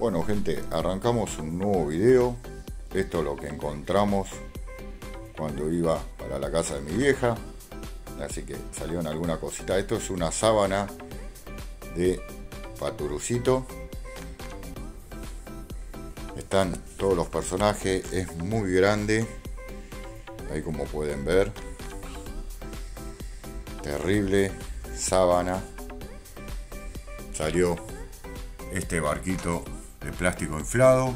Bueno gente, arrancamos un nuevo video. Esto es lo que encontramos cuando iba para la casa de mi vieja, así que salieron alguna cosita. Esto es una sábana de Paturucito. Están todos los personajes, es muy grande, ahí como pueden ver. Terrible sábana. Salió este barquito de plástico inflado,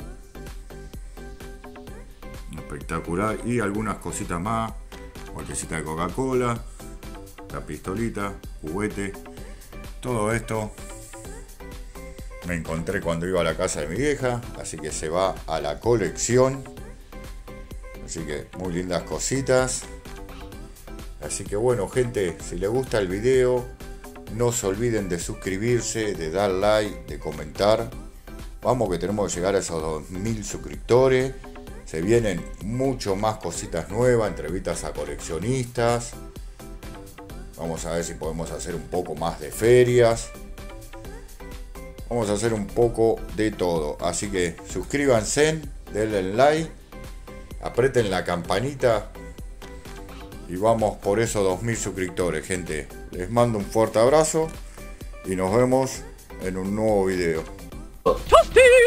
espectacular, y algunas cositas más, botellita de Coca-Cola, la pistolita, juguete. Todo esto me encontré cuando iba a la casa de mi vieja, así que se va a la colección. Así que muy lindas cositas. Así que bueno gente, si les gusta el video, no se olviden de suscribirse, de dar like, de comentar. Vamos que tenemos que llegar a esos 2000 suscriptores. Se vienen mucho más cositas nuevas, entrevistas a coleccionistas. Vamos a ver si podemos hacer un poco más de ferias. Vamos a hacer un poco de todo. Así que suscríbanse, denle like, aprieten la campanita y vamos por esos 2000 suscriptores, gente. Les mando un fuerte abrazo y nos vemos en un nuevo video.